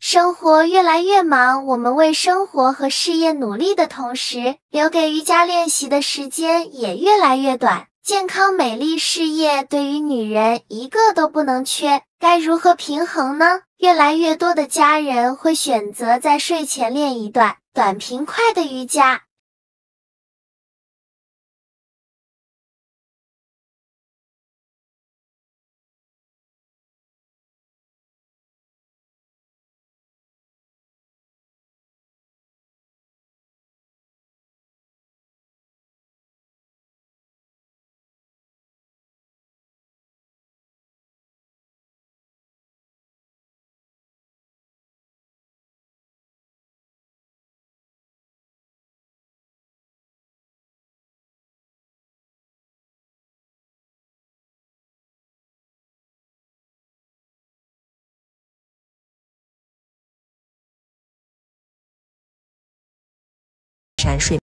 生活越来越忙，我们为生活和事业努力的同时，留给瑜伽练习的时间也越来越短。健康、美丽、事业对于女人一个都不能缺，该如何平衡呢？越来越多的家人会选择在睡前练一段短平快的瑜伽。 睡